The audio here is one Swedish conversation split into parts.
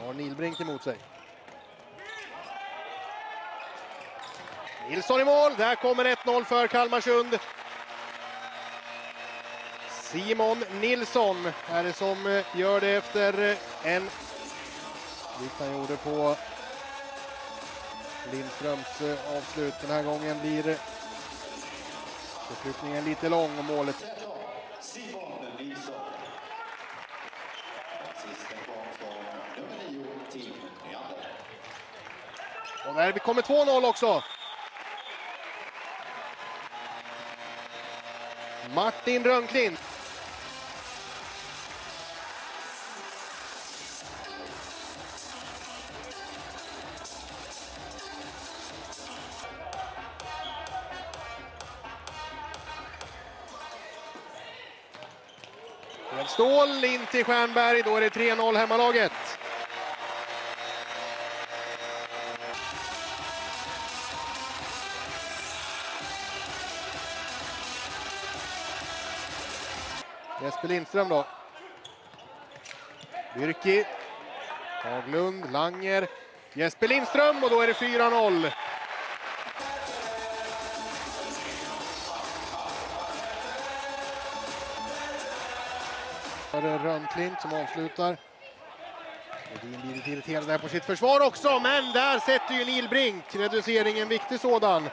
Har Nilbrink emot sig. Nilsson i mål. Där kommer 1-0 för Kalmarsund. Simon Nilsson är det som gör det efter en likt han gjorde på Lindströms avslut. Den här gången blir förflyttningen lite lång och målet. Simon Nilsson. Sista gång från nummer 9 till Nyander. Och där kommer 2-0 också. Martin Rönnklint. Stål in till Stjernberg, då är det 3-0 hemmalaget. Jesper Lindström då. Byrki. Haglund, Langer. Jesper Lindström och då är det 4-0. Rönnklint som avslutar. Edin blir lite irriterad där på sitt försvar också, men där sätter ju Nilbrink reduceringen, viktig sådan.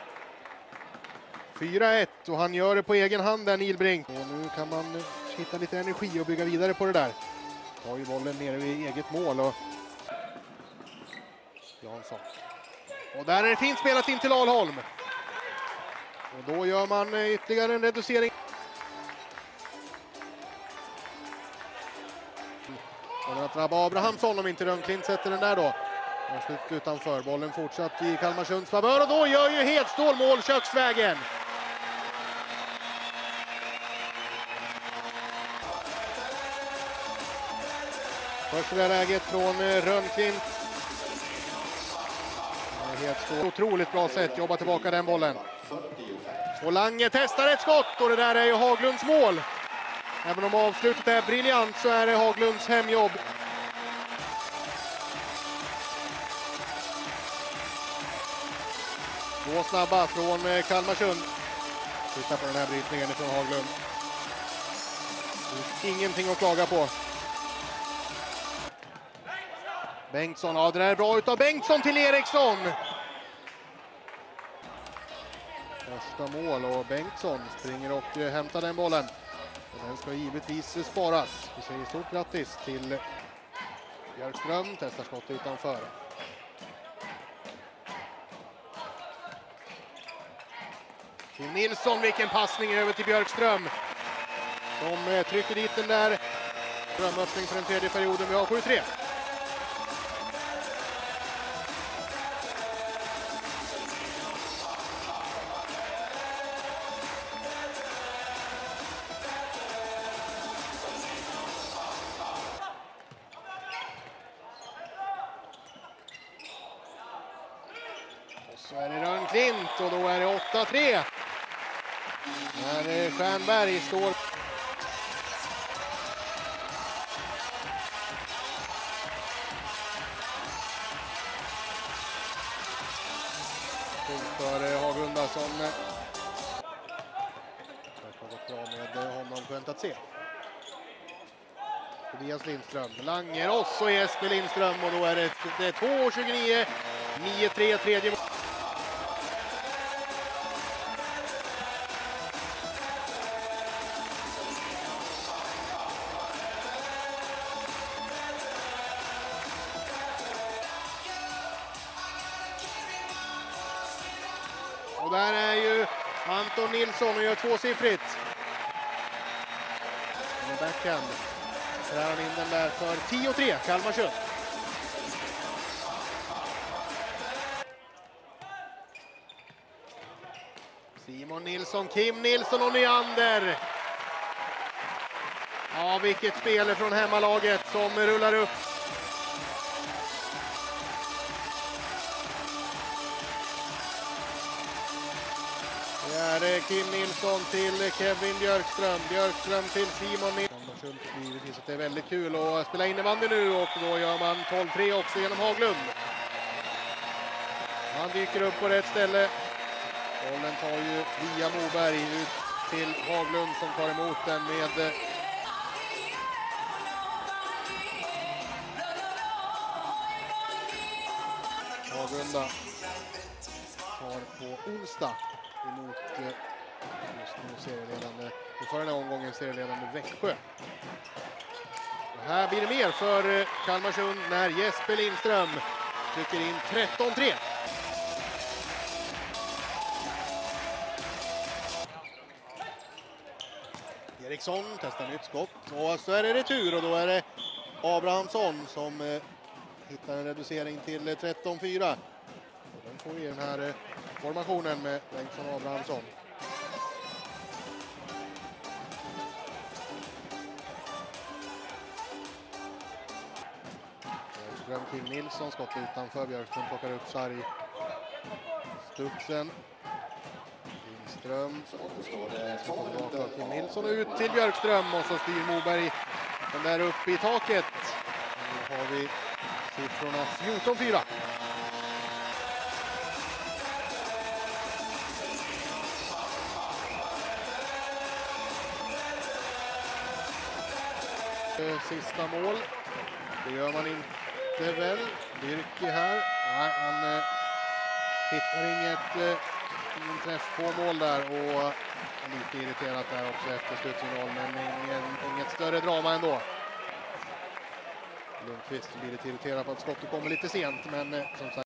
4-1 och han gör det på egen hand där, Nilbrink. Och nu kan man hitta lite energi och bygga vidare på det där. Har ju bollen nere vid eget mål och Jansson. Och där är det fint spelat in till Alholm. Och då gör man ytterligare en reducering. Kommer att drabba Abrahamsson om inte Rönnklint sätter den där då. Slut utanför. Bollen fortsatt i Kalmarsunds favör och då gör ju Hedstål mål köksvägen. Först det där läget från Rönnklint. Hedstål. Otroligt bra sätt, jobba tillbaka den bollen. Och Lange testar ett skott och det där är ju Haglunds mål. Även om avslutet är briljant så är det Haglunds hemjobb. Två snabba från Kalmarsund. Titta på den här brytningen från Haglund. Ingenting att klaga på. Bengtsson, ja det där är bra utav Bengtsson till Eriksson. Första mål och Bengtsson springer och hämtar den bollen. Den ska givetvis sparas. Vi säger stort grattis till Björkström. Testar skott utanför. Kim Nilsson, vilken passning över till Björkström. De trycker dit den där. Drömöppning för den tredje perioden. Vi har 7-3. Så är det Rönnklint och då är det 8-3. När Stjernberg står. För Hagunda som det har gått bra med honom, skönt att se. Tobias Lindström, Langer och så Jesper Lindström och då är det 2-29, 9-3, tredje mål. Och där är ju Anton Nilsson och gör tvåsiffrigt. Med backhand. Där han in den där för 10-3, Kalmarsund. Simon Nilsson, Kim Nilsson och Nyander. Ja, vilket spel från hemmalaget som rullar upp. Det är Kim Nilsson till Kevin Björkström. Björkström till Simon Nilsson. Kalmarsund tycker givetvis att det är väldigt kul att spela innebandy nu och då gör man 12-3 också genom Haglund. Han dyker upp på rätt ställe. Bollen tar ju via Moberg ut till Haglund som tar emot den med Haglunda tar på onsdag emot just nu serieledande, för den här omgången serieledande Växjö. Och här blir det mer för Kalmarsund när Jesper Lindström trycker in 13-3. Eriksson testar nytt skott och så är det retur och då är det Abrahamsson som hittar en reducering till 13-4. Och den får vi i den här formationen med Bengtsson och Abrahamsson. Björkström till Nilsson, skott utanför. Björkström plockar upp sarg. Studsen. Lindström. Tillbaka till Nilsson och ut till Björkström och så styr Moberg den där uppe i taket. Nu har vi siffrorna 14-4. Sista mål. Det gör man inte väl. Birke här. Nej, han hittar ingen träff på mål där och lite irriterat där också efter slutsignal, men inget större drama ändå. Lundqvist blir lite irriterad på att skottet kommer lite sent, men som sagt